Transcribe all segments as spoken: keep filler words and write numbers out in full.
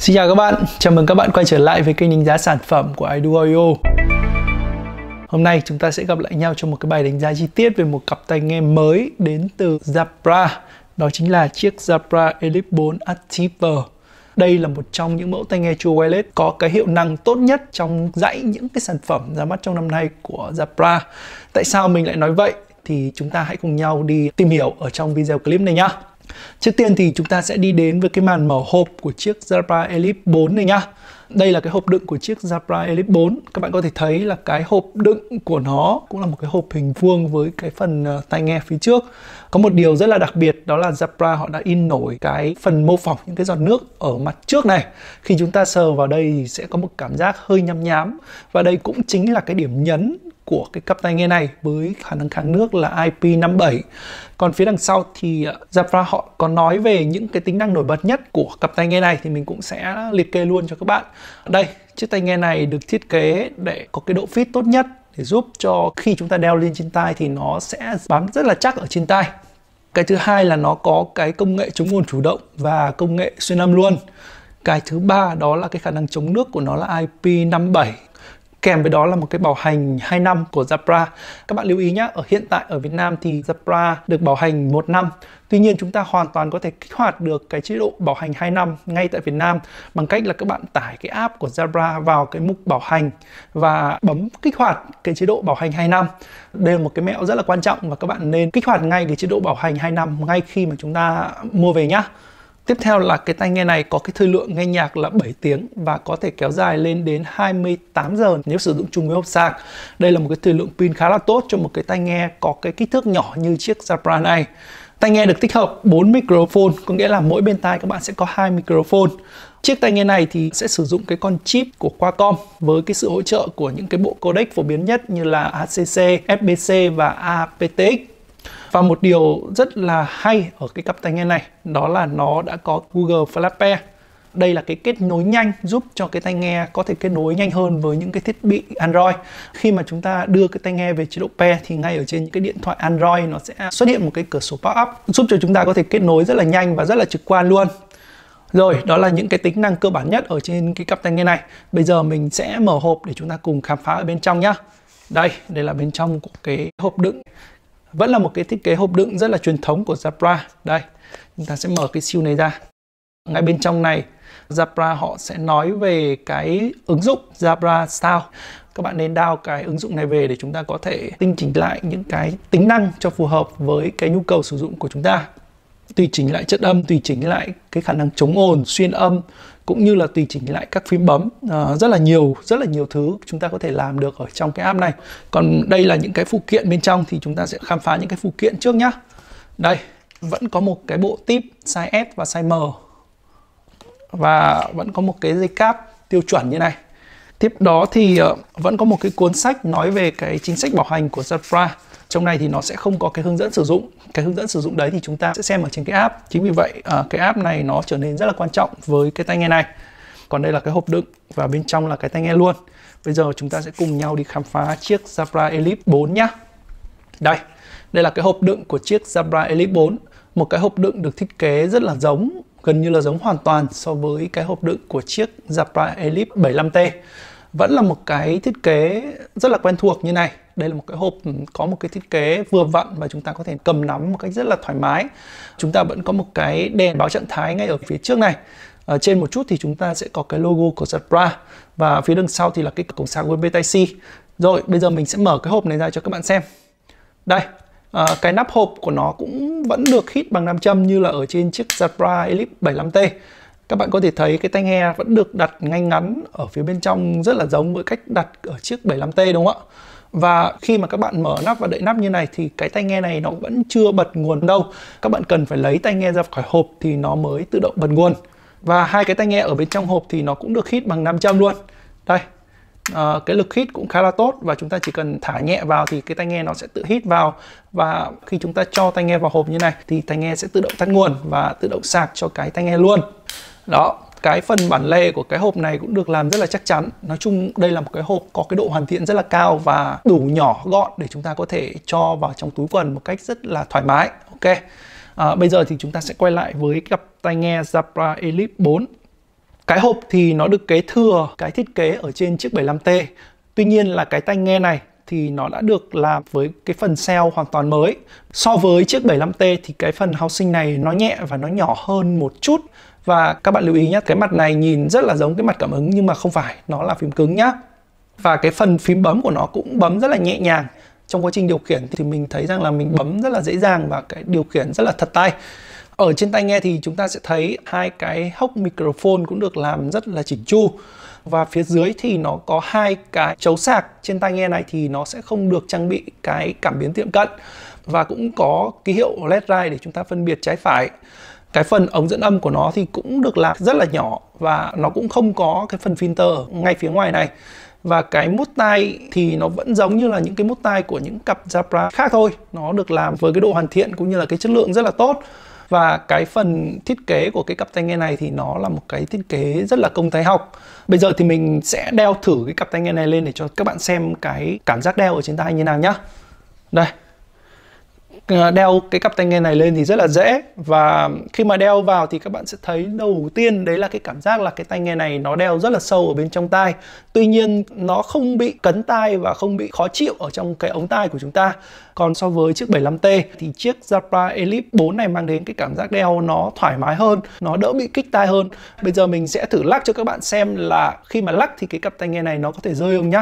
Xin chào các bạn, chào mừng các bạn quay trở lại với kênh đánh giá sản phẩm của i do audio. Hôm nay chúng ta sẽ gặp lại nhau trong một cái bài đánh giá chi tiết về một cặp tai nghe mới đến từ Jabra. Đó chính là chiếc Jabra Elite bốn Active. Đây là một trong những mẫu tai nghe True Wireless có cái hiệu năng tốt nhất trong dãy những cái sản phẩm ra mắt trong năm nay của Jabra. Tại sao mình lại nói vậy? Thì chúng ta hãy cùng nhau đi tìm hiểu ở trong video clip này nhá. Trước tiên thì chúng ta sẽ đi đến với cái màn mở hộp của chiếc Jabra Elite bốn này nhá. Đây là cái hộp đựng của chiếc Jabra Elite bốn. Các bạn có thể thấy là cái hộp đựng của nó cũng là một cái hộp hình vuông với cái phần tai nghe phía trước. Có một điều rất là đặc biệt, đó là Jabra họ đã in nổi cái phần mô phỏng những cái giọt nước ở mặt trước này. Khi chúng ta sờ vào đây thì sẽ có một cảm giác hơi nhám nhám. Và đây cũng chính là cái điểm nhấn của cái cặp tai nghe này với khả năng kháng nước là I P năm bảy. Còn phía đằng sau thì Jabra họ có nói về những cái tính năng nổi bật nhất của cặp tai nghe này thì mình cũng sẽ liệt kê luôn cho các bạn. Đây, chiếc tai nghe này được thiết kế để có cái độ fit tốt nhất để giúp cho khi chúng ta đeo lên trên tai thì nó sẽ bám rất là chắc ở trên tai. Cái thứ hai là nó có cái công nghệ chống ồn chủ động và công nghệ xuyên âm luôn. Cái thứ ba đó là cái khả năng chống nước của nó là I P năm bảy. Kèm với đó là một cái bảo hành hai năm của Jabra. Các bạn lưu ý nhé, ở hiện tại ở Việt Nam thì Jabra được bảo hành một năm. Tuy nhiên chúng ta hoàn toàn có thể kích hoạt được cái chế độ bảo hành hai năm ngay tại Việt Nam bằng cách là các bạn tải cái app của Jabra vào cái mục bảo hành và bấm kích hoạt cái chế độ bảo hành hai năm. Đây là một cái mẹo rất là quan trọng và các bạn nên kích hoạt ngay cái chế độ bảo hành hai năm ngay khi mà chúng ta mua về nhé. Tiếp theo là cái tai nghe này có cái thời lượng nghe nhạc là bảy tiếng và có thể kéo dài lên đến hai mươi tám giờ nếu sử dụng chung với hộp sạc. Đây là một cái thời lượng pin khá là tốt cho một cái tai nghe có cái kích thước nhỏ như chiếc Jabra này. Tai nghe được tích hợp bốn microphone, có nghĩa là mỗi bên tai các bạn sẽ có hai microphone. Chiếc tai nghe này thì sẽ sử dụng cái con chip của Qualcomm với cái sự hỗ trợ của những cái bộ codec phổ biến nhất như là A C C, F B C và A P T X. Và một điều rất là hay ở cái cặp tai nghe này đó là nó đã có Google Flash Pair. Đây là cái kết nối nhanh giúp cho cái tai nghe có thể kết nối nhanh hơn với những cái thiết bị Android. Khi mà chúng ta đưa cái tai nghe về chế độ Pair thì ngay ở trên những cái điện thoại Android nó sẽ xuất hiện một cái cửa sổ pop-up giúp cho chúng ta có thể kết nối rất là nhanh và rất là trực quan luôn. Rồi, đó là những cái tính năng cơ bản nhất ở trên cái cặp tai nghe này. Bây giờ mình sẽ mở hộp để chúng ta cùng khám phá ở bên trong nhá. Đây, đây là bên trong của cái hộp đựng. Vẫn là một cái thiết kế hộp đựng rất là truyền thống của Jabra. Đây, chúng ta sẽ mở cái siêu này ra. Ngay bên trong này, Jabra họ sẽ nói về cái ứng dụng Jabra Sound. Các bạn nên download cái ứng dụng này về để chúng ta có thể tinh chỉnh lại những cái tính năng cho phù hợp với cái nhu cầu sử dụng của chúng ta. Tùy chỉnh lại chất âm, tùy chỉnh lại cái khả năng chống ồn, xuyên âm, cũng như là tùy chỉnh lại các phím bấm. À, rất là nhiều, rất là nhiều thứ chúng ta có thể làm được ở trong cái app này. Còn đây là những cái phụ kiện bên trong thì chúng ta sẽ khám phá những cái phụ kiện trước nhá. Đây, vẫn có một cái bộ tip size S và size M. Và vẫn có một cái dây cáp tiêu chuẩn như này. Tiếp đó thì uh, vẫn có một cái cuốn sách nói về cái chính sách bảo hành của Jabra. Trong này thì nó sẽ không có cái hướng dẫn sử dụng. Cái hướng dẫn sử dụng đấy thì chúng ta sẽ xem ở trên cái app. Chính vì vậy uh, cái app này nó trở nên rất là quan trọng với cái tai nghe này. Còn đây là cái hộp đựng và bên trong là cái tai nghe luôn. Bây giờ chúng ta sẽ cùng nhau đi khám phá chiếc Jabra Elite bốn nhé. Đây, đây là cái hộp đựng của chiếc Jabra Elite bốn. Một cái hộp đựng được thiết kế rất là giống, gần như là giống hoàn toàn so với cái hộp đựng của chiếc Jabra Elite bảy mươi lăm T. Vẫn là một cái thiết kế rất là quen thuộc như này. Đây là một cái hộp có một cái thiết kế vừa vặn và chúng ta có thể cầm nắm một cách rất là thoải mái. Chúng ta vẫn có một cái đèn báo trạng thái ngay ở phía trước này. Ở trên một chút thì chúng ta sẽ có cái logo của Jabra và phía đằng sau thì là cái cổng sạc u ét bê Type-C. Rồi, bây giờ mình sẽ mở cái hộp này ra cho các bạn xem. Đây, à, cái nắp hộp của nó cũng vẫn được hít bằng nam châm như là ở trên chiếc Jabra Elite bảy mươi lăm T. Các bạn có thể thấy cái tai nghe vẫn được đặt ngay ngắn ở phía bên trong rất là giống với cách đặt ở chiếc bảy mươi lăm T đúng không ạ? Và khi mà các bạn mở nắp và đậy nắp như này thì cái tai nghe này nó vẫn chưa bật nguồn đâu. Các bạn cần phải lấy tai nghe ra khỏi hộp thì nó mới tự động bật nguồn. Và hai cái tai nghe ở bên trong hộp thì nó cũng được hít bằng nam châm luôn. Đây, à, cái lực hít cũng khá là tốt và chúng ta chỉ cần thả nhẹ vào thì cái tai nghe nó sẽ tự hít vào. Và khi chúng ta cho tai nghe vào hộp như này thì tai nghe sẽ tự động tắt nguồn và tự động sạc cho cái tai nghe luôn. Đó, cái phần bản lề của cái hộp này cũng được làm rất là chắc chắn. Nói chung đây là một cái hộp có cái độ hoàn thiện rất là cao và đủ nhỏ gọn để chúng ta có thể cho vào trong túi quần một cách rất là thoải mái. Ok, à, bây giờ thì chúng ta sẽ quay lại với cặp tai nghe Jabra Elite bốn. Cái hộp thì nó được kế thừa cái thiết kế ở trên chiếc bảy mươi lăm T. Tuy nhiên là cái tai nghe này thì nó đã được làm với cái phần cell hoàn toàn mới. So với chiếc bảy mươi lăm T thì cái phần housing này nó nhẹ và nó nhỏ hơn một chút. Và các bạn lưu ý nhé, cái mặt này nhìn rất là giống cái mặt cảm ứng nhưng mà không phải, nó là phím cứng nhá. Và cái phần phím bấm của nó cũng bấm rất là nhẹ nhàng. Trong quá trình điều khiển thì mình thấy rằng là mình bấm rất là dễ dàng và cái điều khiển rất là thật tay. Ở trên tai nghe thì chúng ta sẽ thấy hai cái hốc microphone cũng được làm rất là chỉnh chu. Và phía dưới thì nó có hai cái chấu sạc. Trên tai nghe này thì nó sẽ không được trang bị cái cảm biến tiệm cận. Và cũng có ký hiệu led light để chúng ta phân biệt trái phải. Cái phần ống dẫn âm của nó thì cũng được làm rất là nhỏ. Và nó cũng không có cái phần filter ngay phía ngoài này. Và cái mút tai thì nó vẫn giống như là những cái mút tai của những cặp Jabra khác thôi. Nó được làm với cái độ hoàn thiện cũng như là cái chất lượng rất là tốt. Và cái phần thiết kế của cái cặp tai nghe này thì nó là một cái thiết kế rất là công thái học. Bây giờ thì mình sẽ đeo thử cái cặp tai nghe này lên để cho các bạn xem cái cảm giác đeo ở trên tai như nào nhá. Đây. Đeo cái cặp tai nghe này lên thì rất là dễ. Và khi mà đeo vào thì các bạn sẽ thấy đầu tiên đấy là cái cảm giác là cái tai nghe này nó đeo rất là sâu ở bên trong tai. Tuy nhiên nó không bị cấn tai và không bị khó chịu ở trong cái ống tai của chúng ta. Còn so với chiếc bảy mươi lăm T thì chiếc Jabra Elite bốn này mang đến cái cảm giác đeo nó thoải mái hơn, nó đỡ bị kích tai hơn. Bây giờ mình sẽ thử lắc cho các bạn xem là khi mà lắc thì cái cặp tai nghe này nó có thể rơi không nhá.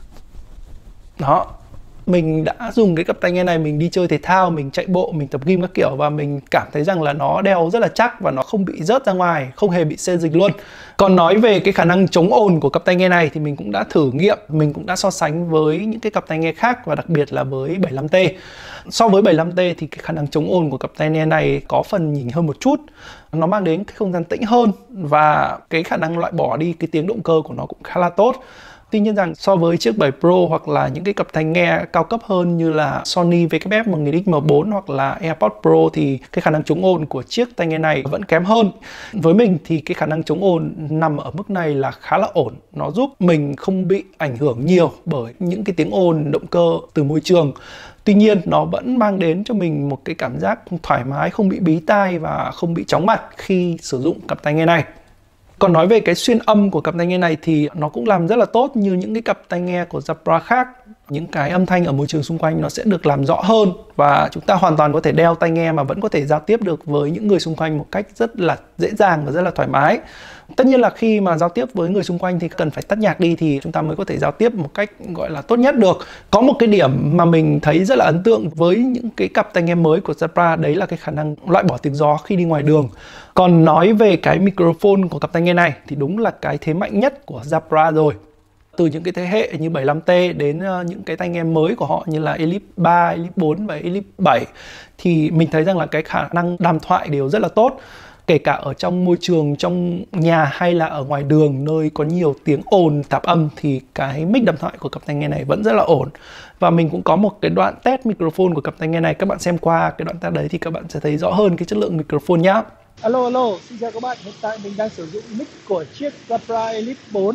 Đó. Mình đã dùng cái cặp tai nghe này mình đi chơi thể thao, mình chạy bộ, mình tập gym các kiểu và mình cảm thấy rằng là nó đeo rất là chắc và nó không bị rớt ra ngoài, không hề bị xê dịch luôn. Còn nói về cái khả năng chống ồn của cặp tai nghe này thì mình cũng đã thử nghiệm, mình cũng đã so sánh với những cái cặp tai nghe khác và đặc biệt là với bảy mươi lăm T. So với bảy mươi lăm T thì cái khả năng chống ồn của cặp tai nghe này có phần nhỉnh hơn một chút. Nó mang đến cái không gian tĩnh hơn và cái khả năng loại bỏ đi cái tiếng động cơ của nó cũng khá là tốt. Tuy nhiên rằng so với chiếc bảy Pro hoặc là những cái cặp tai nghe cao cấp hơn như là Sony vê kép ép một nghìn X M bốn hoặc là AirPods Pro thì cái khả năng chống ồn của chiếc tai nghe này vẫn kém hơn. Với mình thì cái khả năng chống ồn nằm ở mức này là khá là ổn. Nó giúp mình không bị ảnh hưởng nhiều bởi những cái tiếng ồn động cơ từ môi trường. Tuy nhiên nó vẫn mang đến cho mình một cái cảm giác thoải mái, không bị bí tai và không bị chóng mặt khi sử dụng cặp tai nghe này. Còn nói về cái xuyên âm của cặp tai nghe này thì nó cũng làm rất là tốt như những cái cặp tai nghe của Jabra khác. Những cái âm thanh ở môi trường xung quanh nó sẽ được làm rõ hơn và chúng ta hoàn toàn có thể đeo tai nghe mà vẫn có thể giao tiếp được với những người xung quanh một cách rất là dễ dàng và rất là thoải mái. Tất nhiên là khi mà giao tiếp với người xung quanh thì cần phải tắt nhạc đi thì chúng ta mới có thể giao tiếp một cách gọi là tốt nhất được. Có một cái điểm mà mình thấy rất là ấn tượng với những cái cặp tai nghe mới của Jabra đấy là cái khả năng loại bỏ tiếng gió khi đi ngoài đường. Còn nói về cái microphone của cặp tai nghe này thì đúng là cái thế mạnh nhất của Jabra rồi. Từ những cái thế hệ như bảy mươi lăm T đến những cái tai nghe mới của họ như là Elite ba, Elite bốn và Elite bảy thì mình thấy rằng là cái khả năng đàm thoại đều rất là tốt. Kể cả ở trong môi trường, trong nhà hay là ở ngoài đường nơi có nhiều tiếng ồn, tạp âm thì cái mic đàm thoại của cặp tai nghe này vẫn rất là ổn. Và mình cũng có một cái đoạn test microphone của cặp tai nghe này, các bạn xem qua cái đoạn test đấy thì các bạn sẽ thấy rõ hơn cái chất lượng microphone nhá. Alo alo, xin chào các bạn. Hiện tại mình đang sử dụng mic của chiếc Jabra Elite bốn.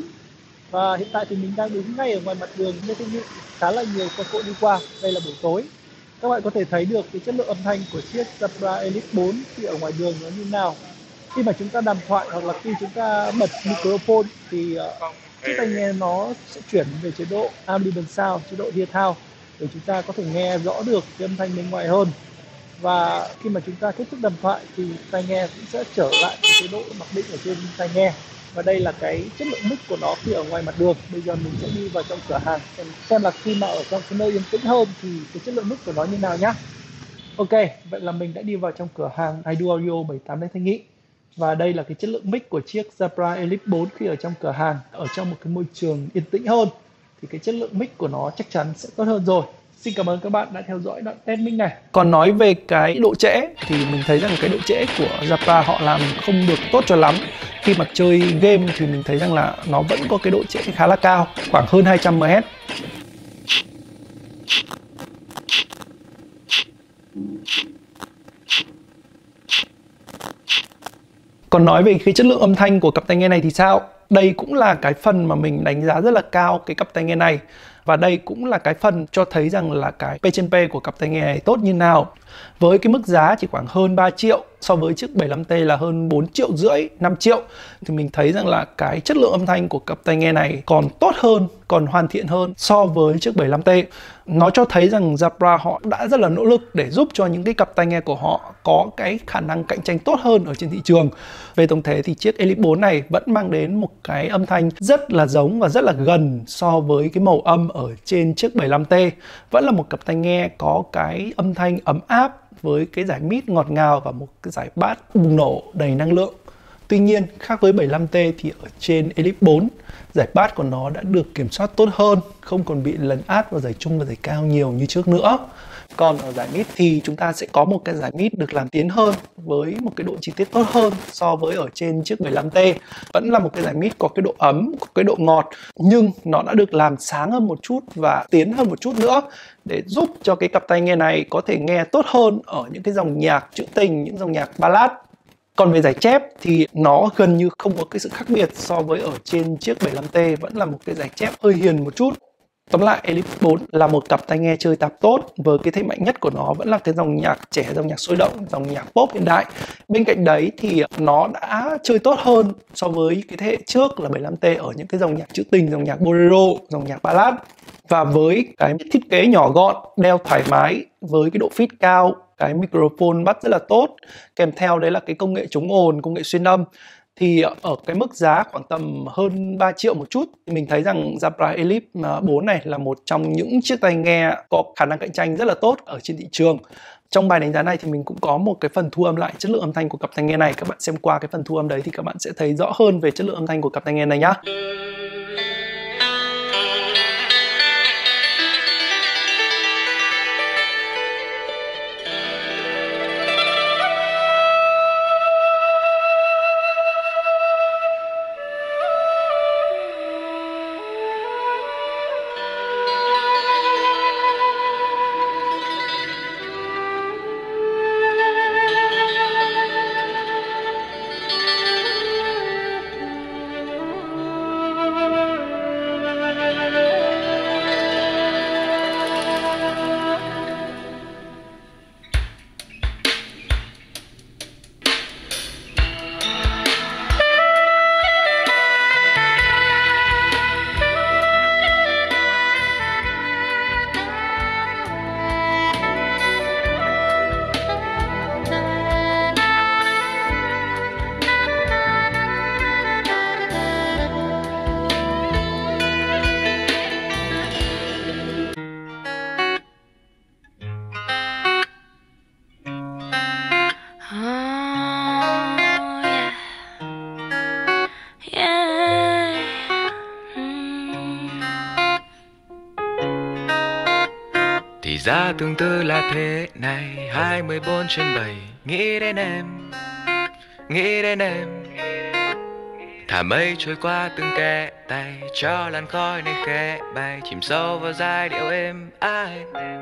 Và hiện tại thì mình đang đứng ngay ở ngoài mặt đường Lê Thanh Nghị, khá là nhiều xe cộ đi qua. Đây là buổi tối. Các bạn có thể thấy được cái chất lượng âm thanh của chiếc Jabra Elite bốn khi ở ngoài đường nó như nào. Khi mà chúng ta đàm thoại hoặc là khi chúng ta bật microphone thì uh, chiếc tai nghe nó sẽ chuyển về chế độ ambient sound, chế độ real sound để chúng ta có thể nghe rõ được cái âm thanh bên ngoài hơn. Và khi mà chúng ta kết thúc đàm thoại thì tai nghe cũng sẽ trở lại cái chế độ mặc định ở trên tai nghe. Và đây là cái chất lượng mic của nó khi ở ngoài mặt đường. Bây giờ mình sẽ đi vào trong cửa hàng xem, xem là khi mà ở trong cái nơi yên tĩnh hơn thì cái chất lượng mic của nó như nào nhá. Ok, vậy là mình đã đi vào trong cửa hàng iDo Audio bảy mươi tám Lê Thanh Nghị. Và đây là cái chất lượng mic của chiếc Jabra Elite bốn khi ở trong cửa hàng. Ở trong một cái môi trường yên tĩnh hơn thì cái chất lượng mic của nó chắc chắn sẽ tốt hơn rồi. Xin cảm ơn các bạn đã theo dõi đoạn test mic này. Còn nói về cái độ trễ thì mình thấy rằng cái độ trễ của Jabra họ làm không được tốt cho lắm. Khi mà chơi game thì mình thấy rằng là nó vẫn có cái độ trễ khá là cao, khoảng hơn hai trăm mê ga héc. Còn nói về cái chất lượng âm thanh của cặp tai nghe này thì sao? Đây cũng là cái phần mà mình đánh giá rất là cao cái cặp tai nghe này. Và đây cũng là cái phần cho thấy rằng là cái P trên P của cặp tai nghe này tốt như nào. Với cái mức giá chỉ khoảng hơn ba triệu so với chiếc bảy mươi lăm T là hơn bốn triệu rưỡi, năm triệu. Thì mình thấy rằng là cái chất lượng âm thanh của cặp tai nghe này còn tốt hơn, còn hoàn thiện hơn so với chiếc bảy mươi lăm T. Nó cho thấy rằng Jabra họ đã rất là nỗ lực để giúp cho những cái cặp tai nghe của họ có cái khả năng cạnh tranh tốt hơn ở trên thị trường. Về tổng thể thì chiếc Elite bốn này vẫn mang đến một cái âm thanh rất là giống và rất là gần so với cái màu âm ở trên chiếc bảy mươi lăm T. Vẫn là một cặp tai nghe có cái âm thanh ấm áp với cái giải mid ngọt ngào và một cái giải bass bùng nổ đầy năng lượng. Tuy nhiên, khác với bảy mươi lăm T thì ở trên Elite bốn, giải bass của nó đã được kiểm soát tốt hơn, không còn bị lấn át vào giải trung và giải cao nhiều như trước nữa. Còn ở giải mid thì chúng ta sẽ có một cái giải mid được làm tiến hơn với một cái độ chi tiết tốt hơn so với ở trên chiếc bảy mươi lăm T. Vẫn là một cái giải mid có cái độ ấm, có cái độ ngọt, nhưng nó đã được làm sáng hơn một chút và tiến hơn một chút nữa để giúp cho cái cặp tai nghe này có thể nghe tốt hơn ở những cái dòng nhạc trữ tình, những dòng nhạc ballad. Còn về giải chép thì nó gần như không có cái sự khác biệt so với ở trên chiếc bảy mươi lăm T, vẫn là một cái giải chép hơi hiền một chút. Tóm lại, Elite bốn là một cặp tai nghe chơi tạp tốt, với cái thế mạnh nhất của nó vẫn là cái dòng nhạc trẻ, dòng nhạc sôi động, dòng nhạc pop hiện đại. Bên cạnh đấy thì nó đã chơi tốt hơn so với cái thế hệ trước là bảy mươi lăm T ở những cái dòng nhạc trữ tình, dòng nhạc bolero, dòng nhạc ballad. Và với cái thiết kế nhỏ gọn, đeo thoải mái, với cái độ fit cao, cái microphone bắt rất là tốt, kèm theo đấy là cái công nghệ chống ồn, công nghệ xuyên âm, thì ở cái mức giá khoảng tầm hơn ba triệu một chút, mình thấy rằng Jabra Elite bốn này là một trong những chiếc tai nghe có khả năng cạnh tranh rất là tốt ở trên thị trường. Trong bài đánh giá này thì mình cũng có một cái phần thu âm lại chất lượng âm thanh của cặp tai nghe này. Các bạn xem qua cái phần thu âm đấy thì các bạn sẽ thấy rõ hơn về chất lượng âm thanh của cặp tai nghe này nhá. Thì ra tương tư là thế này, hai mươi bốn trên bảy, nghĩ đến em, nghĩ đến em. Thả mây trôi qua từng kẽ tay, cho làn khói này khẽ bay, chìm sâu vào giai điệu êm ái.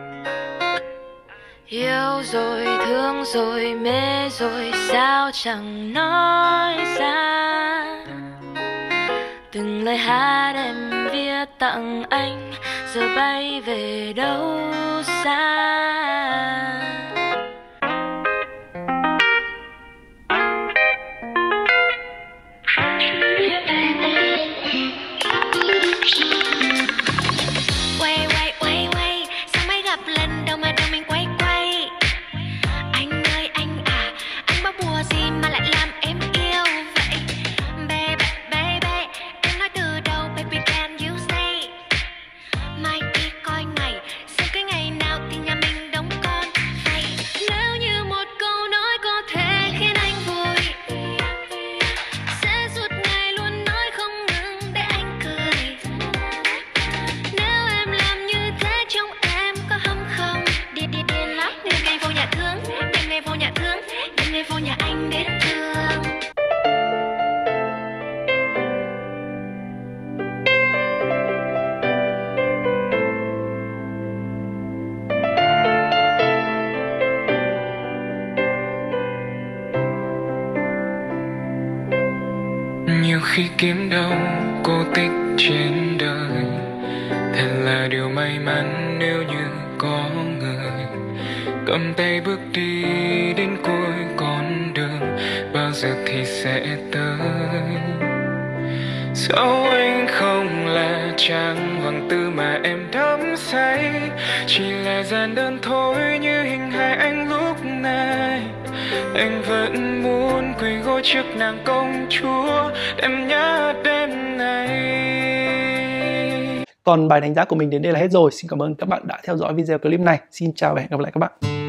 Yêu rồi, thương rồi, mê rồi, sao chẳng nói ra. Từng lời hát em viết tặng anh, giờ bay về đâu xa. Quay quay quay quay, sao mới gặp lần đầu mà đầu mình quay quay. Anh ơi anh à, anh bao bùa gì mà lại làm em yêu vậy. Baby baby, em nói từ đầu baby can you say. Mai đi coi ngày, xem cái ngày nào thì nhà mình đóng con hay. Nếu như một câu nói có thể khiến anh vui, sẽ suốt ngày luôn nói không ngừng để anh cười. Nếu em làm như thế trong em có hâm không? Điên điên điên lắm, đêm nay vô nhà thương, đêm nay vô nhà thương, đêm nay vô nhà anh đến thương. Nhiều khi kiếm đâu cô tích trên đời, thật là điều may mắn nếu như có người cầm tay bước đi đến cuối con giờ thì sẽ tới. Dẫu anh không là chàng hoàng tử mà em đắm say, chỉ là giản đơn thôi như hình hài anh lúc này. Anh vẫn muốn quỳ gối trước nàng công chúa, em nhớ đêm này. Còn bài đánh giá của mình đến đây là hết rồi. Xin cảm ơn các bạn đã theo dõi video clip này. Xin chào và hẹn gặp lại các bạn.